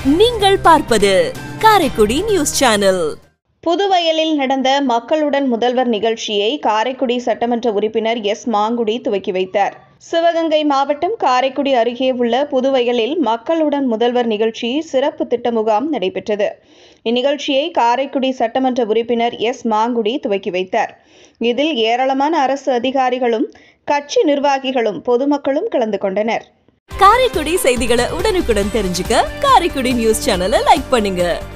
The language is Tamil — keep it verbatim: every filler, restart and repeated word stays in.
நீங்கள் பார்ப்பது காரைக்குடி நியூஸ் சேனல். புதுவயலில் நடந்த மக்களுடன் முதல்வர் நிகழ்ச்சியை காரைக்குடி சட்டமன்ற உறுப்பினர் எஸ் மாங்குடி துவக்கி வைத்தார். சிவகங்கை மாவட்டம் காரைக்குடி அருகே உள்ள புதுவயலில் மக்களுடன் முதல்வர் நிகழ்ச்சி சிறப்பு திட்ட முகாம் நடைபெற்றது. இந்நிகழ்ச்சியை காரைக்குடி சட்டமன்ற உறுப்பினர் எஸ் மாங்குடி துவக்கி வைத்தார். இதில் ஏராளமான அரசு அதிகாரிகளும் கட்சி நிர்வாகிகளும் பொதுமக்களும் கலந்து கொண்டனர். காரைக்குடி செய்திகளை உடனுக்குடன் தெரிஞ்சுக்க காரைக்குடி நியூஸ் சேனலை லைக் பண்ணுங்க.